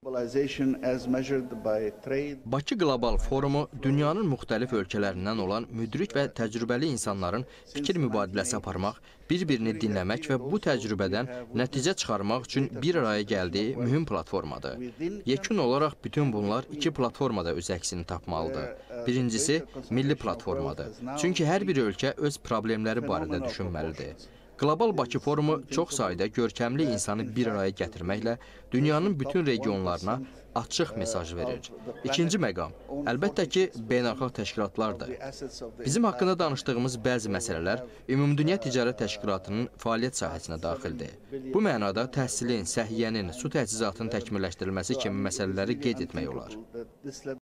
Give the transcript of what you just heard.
Bakı Qlobal Forumu dünyanın müxtəlif ölkələrindən olan müdrik və təcrübəli insanların fikir mübadiləsi aparmaq, bir-birini dinləmək və bu təcrübədən nəticə çıxarmaq üçün bir araya gəldiyi mühüm platformadır. Yekun olaraq bütün bunlar iki platformada öz əksini tapmalıdır. Birincisi, milli platformadır. Çünki hər bir ölkə öz problemləri barədə düşünməlidir. Qlobal Bakı Forumu çox sayda görkəmli insanı bir araya gətirməklə dünyanın bütün regionlarına açıq mesaj verir. İkinci məqam, əlbəttə ki, beynəlxalq təşkilatlardır. Bizim haqqında danışdığımız bəzi məsələlər Ümumdünya Ticarət Təşkilatının fəaliyyət sahəsinə daxildir. Bu mənada təhsilin, səhiyyənin, su təchizatının təkmilləşdirilməsi kimi məsələləri qeyd etmək olar.